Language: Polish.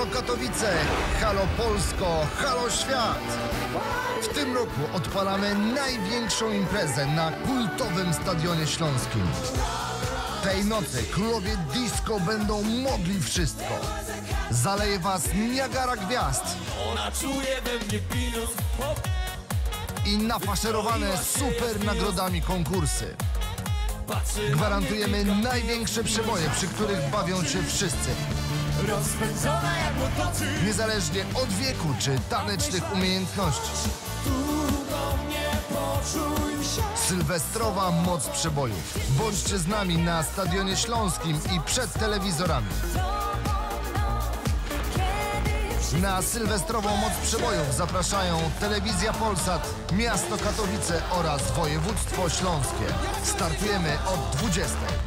Halo Katowice, halo Polsko, halo świat! W tym roku odpalamy największą imprezę na kultowym Stadionie Śląskim. Tej nocy królowie disco będą mogli wszystko. Zaleje was Niagara gwiazd i nafaszerowane super nagrodami konkursy. Gwarantujemy największe przeboje, przy których bawią się wszyscy. Niezależnie od wieku czy tanecznych umiejętności. Sylwestrowa moc przebojów. Bądźcie z nami na Stadionie Śląskim i przed telewizorami. Na sylwestrową moc przebojów zapraszają Telewizja Polsat, Miasto Katowice oraz Województwo Śląskie. Startujemy od 20.